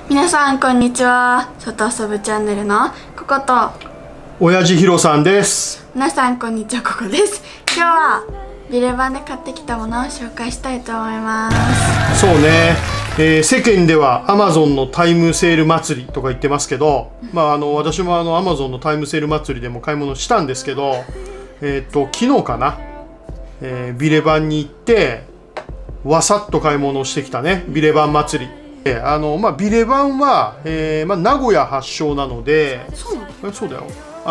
皆さんこんにちは。外遊ぶチャンネルのココと親父ヒロさんです。 皆さんこんにちは、ココです。今日はビレバンで買ってきたものを紹介したいと思います。 そうね、世間では Amazon のタイムセール祭りとか言ってますけど、私もAmazon のタイムセール祭りでも買い物したんですけど、昨日かな、ビレバンに行ってわさっと買い物をしてきたね。ビレバン祭り。ビレバンは、名古屋発祥なので。そうだよ。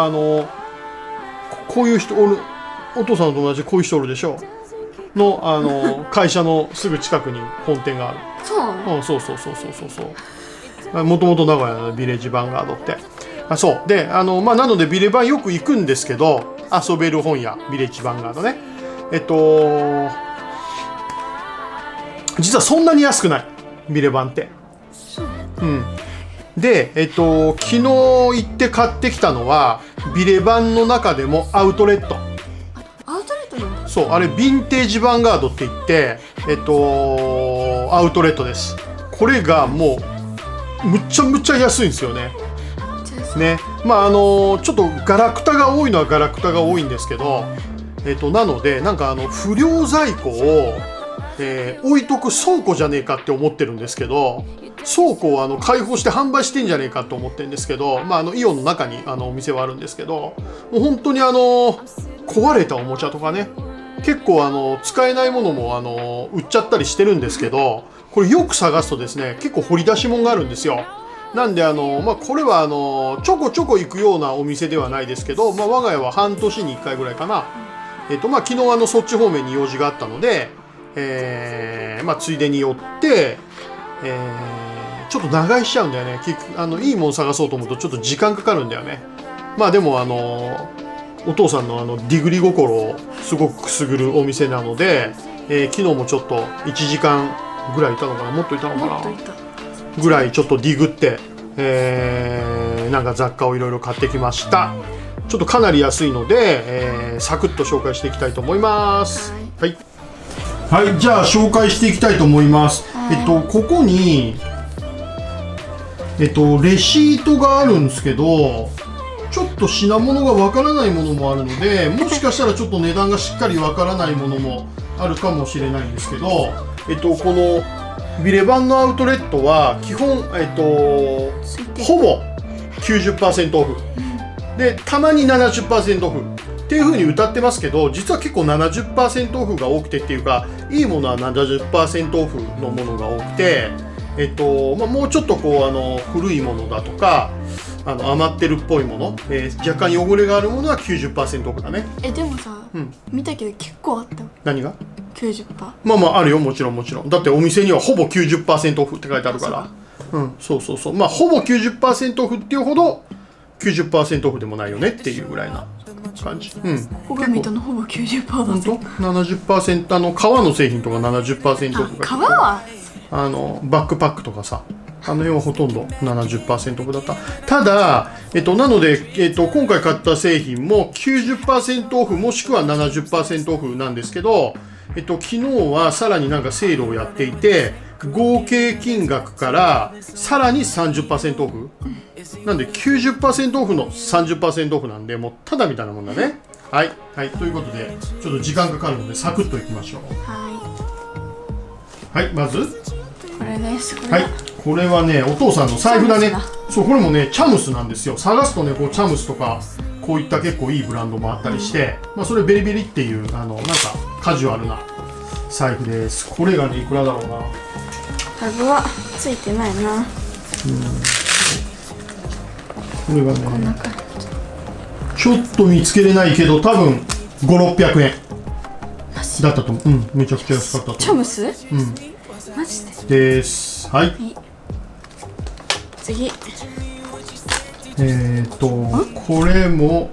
こういう人お父さんの友達こういう人おるでしょの会社のすぐ近くに本店がある。そうもともと名古屋のビレッジヴァンガードってそうでなのでビレバンよく行くんですけど、遊べる本屋ビレッジヴァンガードね。実はそんなに安くないビレバンって。で昨日行って買ってきたのはビレバンの中でもアウトレット。 アウトレットなんだ。 そう、あれヴィンテージヴァンガードって言ってアウトレットです。これがもうむちゃむちゃ安いんですよね。ちょっとガラクタが多いのはガラクタが多いんですけど、なのでなんか不良在庫を置いとく倉庫じゃねえかって思ってるんですけど、倉庫を開放して販売してんじゃねえかと思ってるんですけど、イオンの中にお店はあるんですけど、もう本当に壊れたおもちゃとかね、結構使えないものも売っちゃったりしてるんですけど、これよく探すとですね、結構掘り出し物があるんですよ。なんでこれはちょこちょこ行くようなお店ではないですけど、我が家は半年に1回ぐらいかな。昨日そっち方面に用事があったので、ついでに寄って、ちょっと長居しちゃうんだよね。いいもの探そうと思うとちょっと時間かかるんだよね。でもお父さんのディグリ心をすごくくすぐるお店なので、昨日もちょっと1時間ぐらいいたのかな、もっといたのかなぐらいちょっとディグって、なんか雑貨をいろいろ買ってきました。ちょっとかなり安いので、サクッと紹介していきたいと思います。はい、じゃあ紹介していきたいと思います。ここにレシートがあるんですけど、ちょっと品物がわからないものもあるので、もしかしたらちょっと値段がしっかりわからないものもあるかもしれないんですけど、このビレバンのアウトレットは基本ほぼ 90% オフで、たまに 70% オフっていう風に歌ってますけど、実は結構 70% オフが多くてっていうか、いいものは 70% オフのものが多くて、もうちょっと古いものだとか余ってるっぽいもの、若干汚れがあるものは 90% オフだね。でもさ、見たけど結構あった。 何が 90%？ あるよ、もちろん。だってお店にはほぼ 90% オフって書いてあるから。そうほぼ 90% オフっていうほど 90% オフでもないよねっていうぐらいな感じ。 ここが見たのほぼ 90% だぜ。 70%革の製品とか 70% オフが。 革はバックパックとかさ、辺はほとんど 70% オフだった。ただ、なので、今回買った製品も 90% オフもしくは 70% オフなんですけど、昨日はさらになんかセールをやっていて、合計金額からさらに 30% オフ。なんで 90% オフの 30% オフなんで、もうただみたいなもんだね。はい。ということで、ちょっと時間かかるので、サクッといきましょう。はい、まずこれです。 これはね、お父さんの財布だね。そう、これもね、チャムスなんですよ。探すとね、チャムスとかこういった結構いいブランドもあったりして、それベリベリっていうなんかカジュアルな財布です。これがね、いくらだろうな。 タグはついてないな。 これがね、ちょっと見つけれないけど、多分5、600円だったと思う。めちゃくちゃ安かったと思う。 チャムス？マジでです。 次。 これも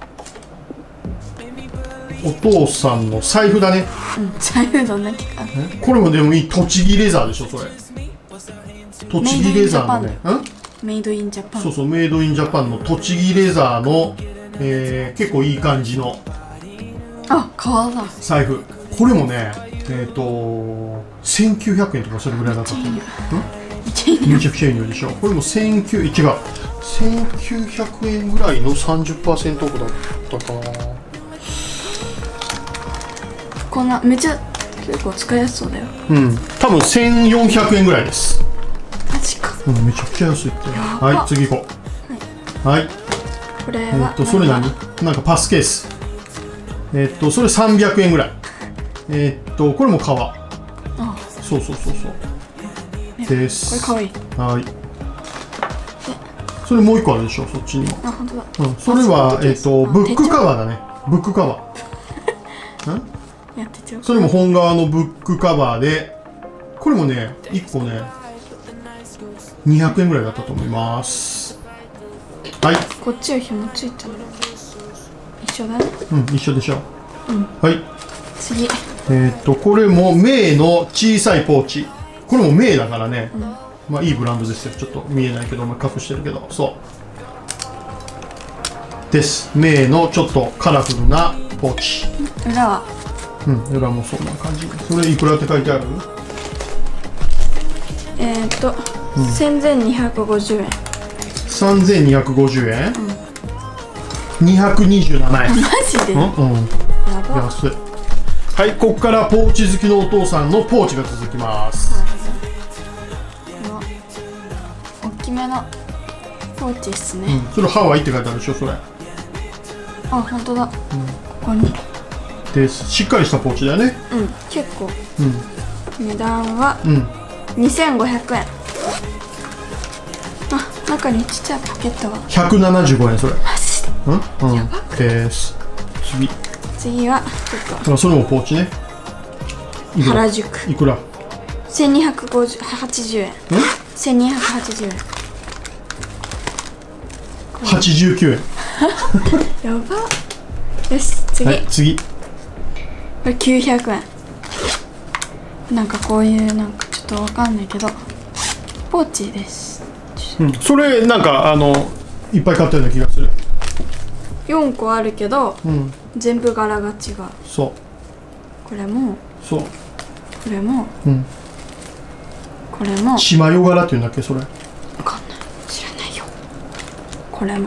お父さんの財布だね。 財布どんだけか。 これもでもいい、栃木レザーでしょ、それ。栃木レザーのね。 メイドインジャパン。 そう、メイドインジャパンの栃木レザーの、結構いい感じの革だ。 財布。これもね、1900円とかそれぐらいだったと思う。 めちゃくちゃいい匂いでしょ。これも1900、違う、1900円ぐらいの 30% オフだったかな。 こんなめちゃ結構使いやすそうだよ。 うん、多分1400円ぐらいです。 マジか。 うん、めちゃくちゃ安いって。はい、次行こう。はい、 これはそれ何？なんかパスケース。それ300円ぐらい。これも革。そうそうそうそうです。 これ可愛い。 はい。それもう一個あるでしょ、そっちにも。 あ、本当だ。 うん、それはブックカバーだね。ブックカバー。 やってちゃう。 それも本革のブックカバーで、これもね、1個ね、200円ぐらいだったと思います。はい。 こっちは紐ついてる。一緒だね。 うん、一緒でしょ。うん。はい。 次。 これもメイの小さいポーチ。これもメイだからね。まあいいブランドですよ。ちょっと見えないけど、まあ、隠してるけど、そうです。メイのちょっとカラフルなポーチ。 裏は。 うん、裏もそんな感じ。それいくらって書いてある ？3250円。 3250円、227円。 マジで？ やば。安い。はい、ここからポーチ好きのお父さんのポーチが続きます。 大きめのポーチですね。 それハワイって書いてあるでしょ、それ。 あ、本当だ。ここに。 です。しっかりしたポーチだよね。 うん、結構。値段は2500円。あ、中にちっちゃいポケットが。 175円それ。 マジで。やば。 です。次はちょっと。 それもポーチね。 原宿。 いくら ？1280円。1280円。 89円。 やば。よし、次。 はい、次。 これ900円。なんかこういうなんかちょっとわかんないけどポーチです。 それなんかいっぱい買ったような気がする。 4個あるけど、全部柄が違う。 そう。 これも。 そう。 これも。これも。 しまよ柄っていうんだっけそれ。 わかんない。知らないよ。これも。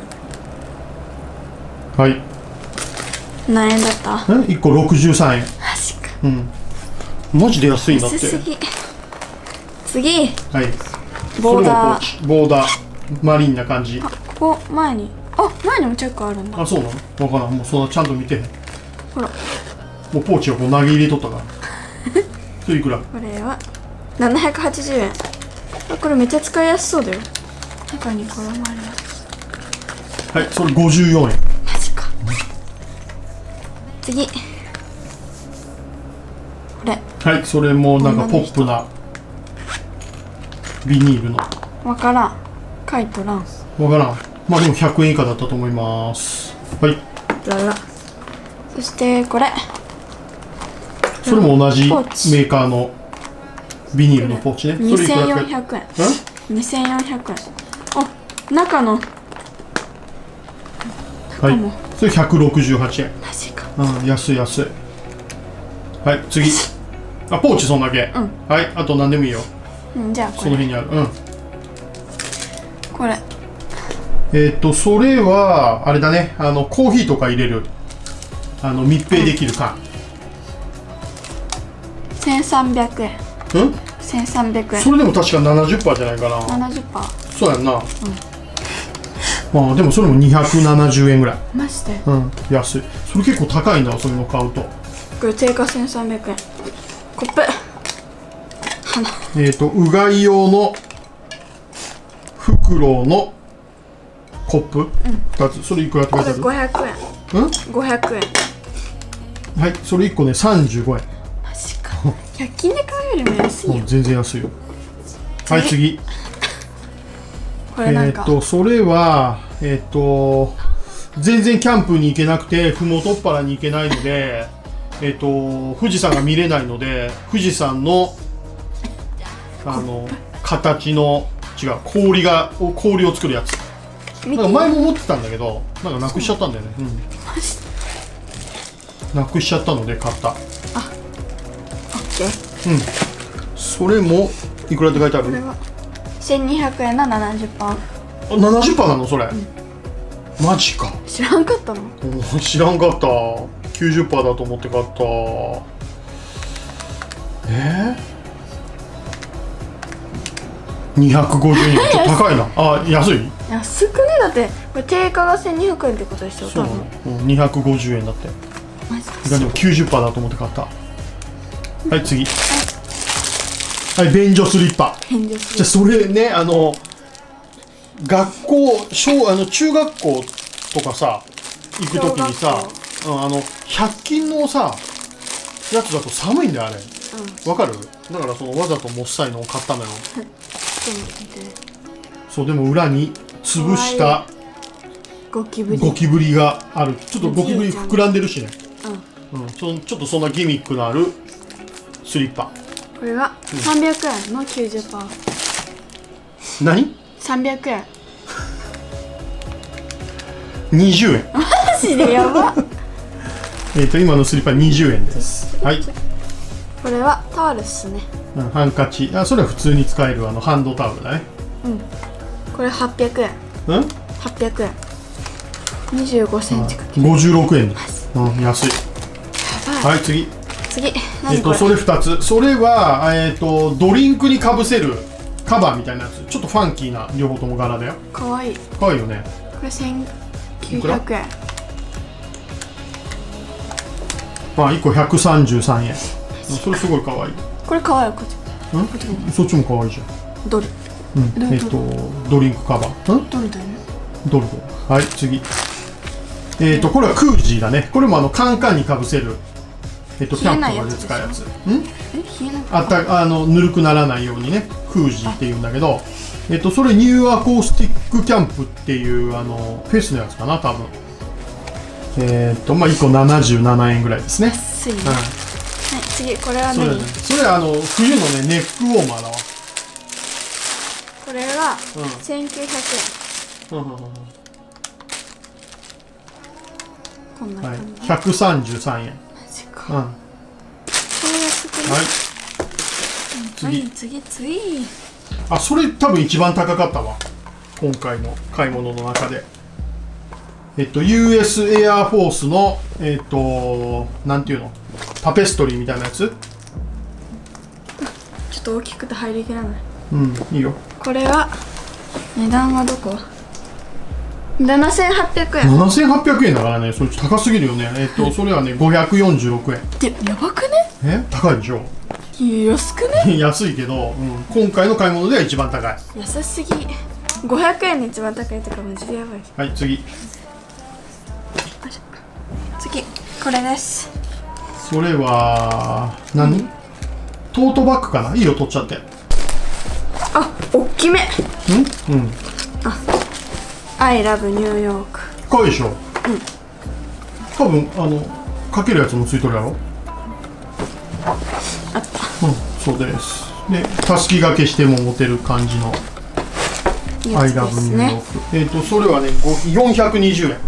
はい。 何円だった？ 1個63円。 マジか。 マジで安いんだって。 次。 はい。 ボーダー。 ボーダー。マリンな感じ。 ここ前にもチェックあるんだ。 あ、そうなの？わからん。もうそんなちゃんと見て。 ほら。 もうポーチをこう投げ入れとったから。それいくら？ これは780円。これめっちゃ使いやすそうだよ。中にこれもあります。 はい、それ54円。 マジか。次。これ。 はい、それもなんかポップなビニールの。 わからん。書いとらん。 わからん。まあでも100円以下だったと思います。はい。 そしてこれ。 それも同じメーカーのビニールのポーチね。 2400円。2400円。あ、中の。 はい。それ168円。 マジか。 安い安い。はい、次。あ、ポーチそんだけ。はい、あと何でもいいよ。 じゃあこれ。 その辺にある。 これ。 それはあれだね。コーヒーとか入れる密閉できる缶。 1300円。1300円。 それでも確か 70% じゃないかな。 70%。 そうやんな。まあでもそれも270円ぐらい。 マジで。 安い。それ結構高いんだ、そういうの買うと。 これ定価1300円。コップ。 うがい用のフクロウのコップ2つ。それいくらって書いてある？ これ500円。500円。 はい、それ1個ね35円。 マジか。100均で買うよりも安いよ。 全然安いよ。はい、次。 これなんかそれは全然キャンプに行けなくて麓っ腹に行けないので富士山が見れないので富士山の形の違う氷を作るやつ。なんか前も持ってたんだけどなんかなくしちゃったんだよね。なくしちゃったので買った。 オッケー。 それもいくらって書いてある？ これは 1200円の70%オフ。 あ、70%なのそれ、マジか。 知らんかったの？ 知らんかった。90%だと思って買った。250円、ちょっと高いな。あ、安い。 安くね？だってこれ定価が1200円ってことでしょ。 そう多分。 250円だって。 マジか。 でも90%だと思って買った。はい、次。はい、便所スリッパ。 返事する。 じゃあそれね、学校、中学校とかさ行く時にさ、100均のさやつだと寒いんだよあれ。わかる？だからそのわざともっさいのを買ったのよ。そう、でも裏に潰したゴキブリ。 ゴキブリがある。ちょっとゴキブリ膨らんでるしね。ちょっとそんなギミックのあるスリッパ。 これは300円の 90%。 何 ？300円。 20円。 マジでやば。 今のスリッパ20円です。はい。 これはタオルっすね。 ハンカチ。あ、それは普通に使えるハンドタオルだね。 これ800円。800円。25センチかける。 56円です。安い。はい、次。何これ？それ2つ。それはドリンクにかぶせるカバーみたいなやつ。ちょっとファンキーな両方とも柄だよ。 かわいい。 かわいいよね。 これ1900円。 まあ1個133円。それすごいかわいい。 これかわいい。こっち。 そっちもかわいいじゃん。 ドル。 ドリンクカバー。 ドルだよね。 ドル。はい、次。これはクージーだね。これもカンカンにかぶせる。キャンプとかで使うやつ。ぬるくならないようにね、クージーっていうんだけど、それニューアコースティックキャンプっていうフェスのやつかな、多分。まあ1個77円ぐらいですね。 安いね。はい、次、これは何？ それ冬のね、ネックウォーマーだわ。 これは1900円。こんな感じ。 133円。 これ安くない？次。あ、 それ多分一番高かったわ。今回の買い物の中で。US エアフォースのなんていうの？タペストリーみたいなやつ？ ちょっと大きくて入りきらない。 いいよ。 これは値段はどこ？7800円。 7800円だからね、それ高すぎるよね。それはね、546円。 で、やばくね？ 高いでしょ？ 安くね？ 安いけど、今回の買い物では一番高い。 安すぎ。500円で一番高いとかマジでやばい。 はい、次、 これです。 それは何？トートバッグかな？いいよ、取っちゃって。 あ、おっきめ。I love ニューヨーク。 かわいいでしょ？多分かけるやつもついとるやろ？ あった。 そうです。で、たすき掛けしても持てる感じの I love ニューヨーク。それはね、420円。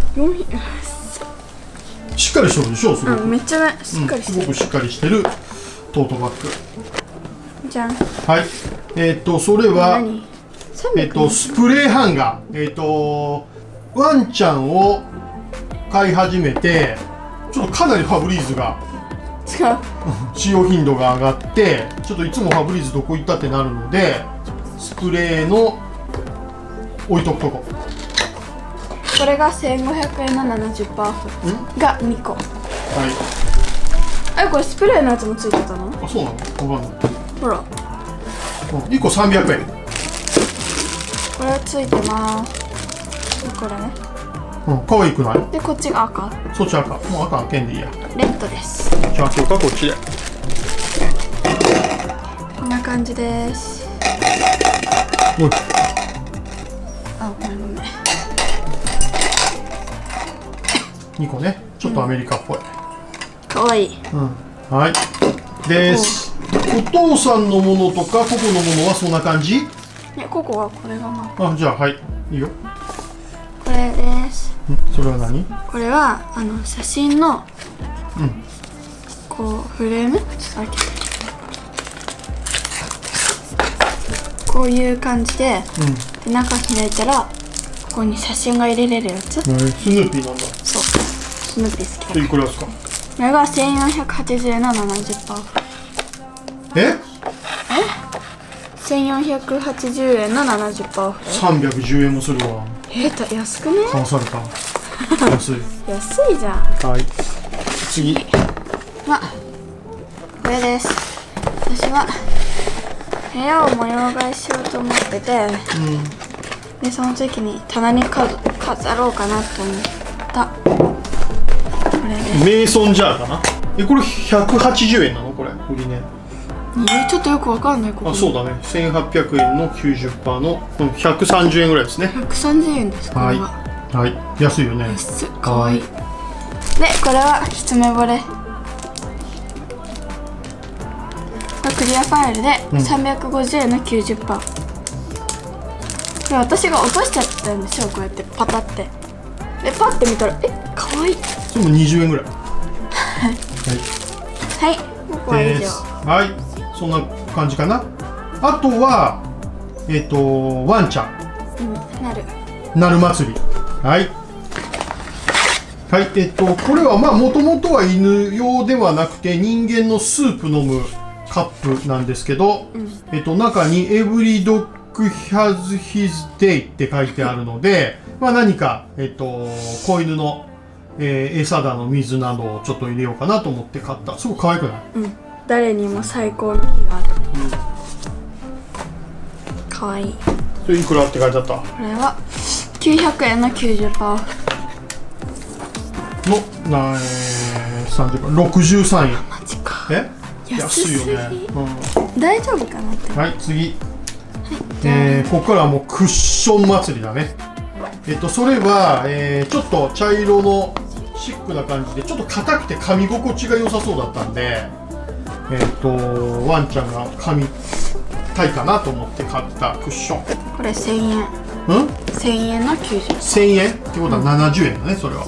しっかりしてるでしょ？すごく。 めっちゃね、しっかりしてる。 すごくしっかりしてるトートバッグ。 じゃん。 はい。それはスプレーハンガー。ワンちゃんを飼い始めて、ちょっとかなりファブリーズが使用頻度が上がって、ちょっといつもファブリーズどこ行ったってなるので、スプレーの置いとくとこ。 これが1500円の 70% オフが2個。これスプレーのやつもついてたの？ あ、そうなの？わかんない。 ほら、 1個300円。 これついてます。これね。 可愛くない？ で、こっちが赤。 そっち赤。もう赤開けんでいいや。 レッドです。 じゃあ開けようか、こっちで。 こんな感じです。 おい。 あ、ごめん。 2個ね、ちょっとアメリカっぽい。 かわいい。 はい。です。お父さんのものとかココのものはそんな感じ？ ココはこれがまあ、じゃあはい、いいよ。 これです。 それは何？ これは写真のこうフレーム？ちょっと開けて。ここういう感じで、で中開いたらここに写真が入れれるやつ。 スヌーピーなんだ。 そう、スヌーピー好きだから。 いくらですか？ これが1480円の 70% オフ。1480円の 70% オフ。 310円もするわ。 安くね？ 買わされた。安い。 安いじゃん。 はい。次。 これです。私は部屋を模様替えしようと思ってて、でその時に棚に飾ろうかなと思ったこれです。 メイソンジャーかな。これ180円なのこれ売り値。 ちょっとよくわかんない。ここあ、そうだね。1800円の 90% の130円ぐらいですね。 130円です。これははい、安いよね。 かわいい。でこれは一目惚れ。これクリアファイルで350円の 90%。これ私が落としちゃったんでしょ。こうやってパタって。でパッて見たらかわいい。 それも20円ぐらい。はい、 僕は以上。 はい、そんな感じかな。あとはワンちゃん、なる祭り。はい、はい、これはもともとは犬用ではなくて人間のスープ飲むカップなんですけど、中に「Every dog has his day」って書いてあるので、何か、子犬の、餌だの水などをちょっと入れようかなと思って買った。すごく可愛くない？ 誰にも最高の日がある。可愛い。 それいくらって書いてあった？ これは900円の 90% オフの30%、63円。 マジか。 安いよね。 大丈夫かなって。 はい、次。ここからはもうクッション祭りだね。それは、ちょっと茶色のシックな感じでちょっと硬くて噛み心地が良さそうだったんで、ワンちゃんが噛みたいかなと思って買ったクッション。 これ1000円。1000円の90。 1000円ってことは70円だね、それは。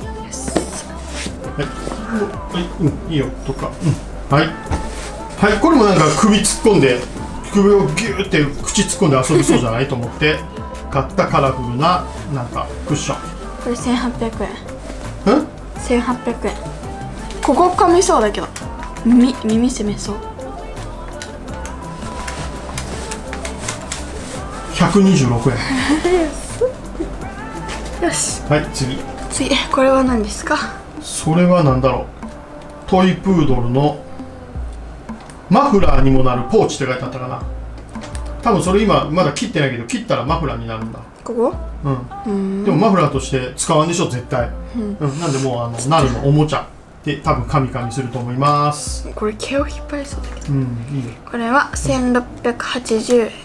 はい、いいよとか。はい、はい、これもなんか首突っ込んで首をギューって口突っ込んで遊びそうじゃないと思って買ったカラフルななんかクッション。 これ1800円。1800円。ここ噛みそうだけど耳攻めそう。 126円。 よし。 はい、次。 これは何ですか？ それは何だろう。トイプードルのマフラーにもなるポーチって書いてあったかな。多分それ今まだ切ってないけど、切ったらマフラーになるんだ。 ここ？ でもマフラーとして使わんでしょ絶対。なんでもうなるのおもちゃで多分カミカミすると思います。 これ毛を引っ張りそうだけど。 いいよ。 これは1680円。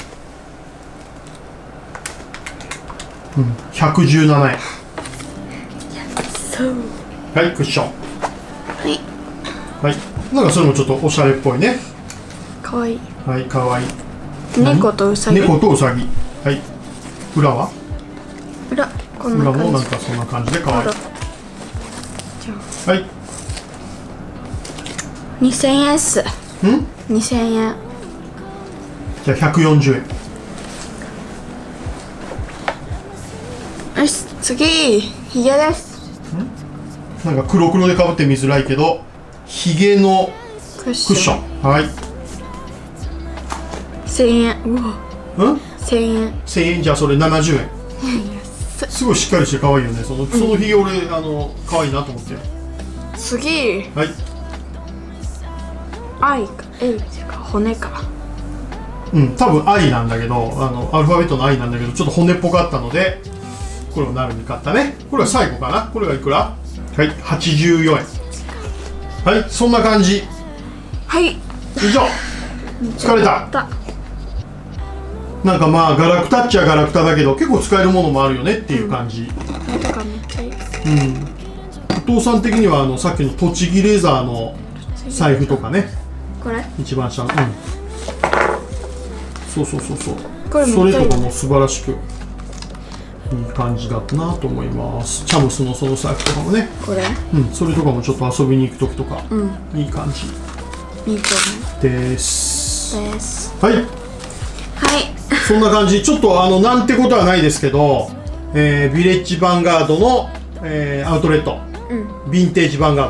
117円。 そう。 はい、クッション。 はい。 はい。なんかそれもちょっとおしゃれっぽいね。 かわいい。 はい、かわいい。 猫とウサギ。 猫とウサギ。はい。裏は？ こんな感じ。 裏もなんかそんな感じでかわいい。はい。 2000円っす。2000円。 じゃあ140円。 よし、次ヒゲです。 なんか黒黒でかぶって見づらいけどヒゲのクッション。はい。 1000円。うわ。1000円。 1000円。じゃあそれ70円。すごいしっかりして可愛いよね。そのヒゲ俺可愛いなと思って。 次。 はい。 愛か骨か。 多分愛なんだけどアルファベットの愛なんだけどちょっと骨っぽかったのでこれをなるに買ったね。これは最後かな。これがいくら？はい、84円。はい、そんな感じ。 はい。 以上。疲れた。なんかガラクタっちゃガラクタだけど結構使えるものもあるよねっていう感じ。お父さん的にはさっきの栃木レザーの財布とかね。 これ？ 一番下の。そう。それとかも素晴らしく。いい感じだったなと思います。チャムスのその財布とかもね。 これ？ それとかもちょっと遊びに行く時とか、いい感じ。 いいと思う。 です。 はい。 そんな感じ。ちょっとなんてことはないですけど、ヴィレッジヴァンガードの、アウトレット、ヴィンテージヴァンガー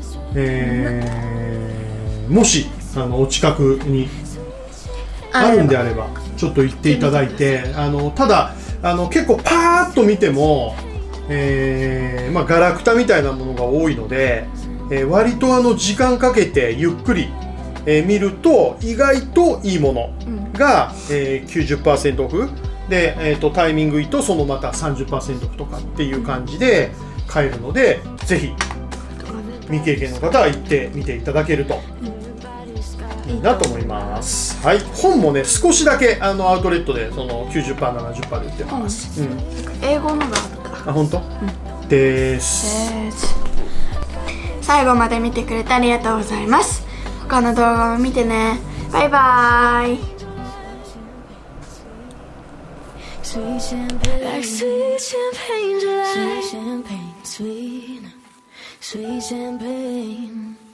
ド、もしお近くにあるんであればちょっと行っていただいて、ただ結構パーッと見ても、まあ、ガラクタみたいなものが多いので、割と時間かけてゆっくり、見ると意外といいものが、90% オフで、タイミングいいとそのまた 30% オフとかっていう感じで買えるので、ぜひ未経験の方は行ってみていただけるといいなと思います。はい、本もね少しだけアウトレットでその 90%、70% で売ってます。 英語のがあった。 あ、本当？です。 最後まで見てくれてありがとうございます。他の動画も見てね。バイバーイ。Sweet champagne, like sweet champagne, sweet champagne, sweet champagne.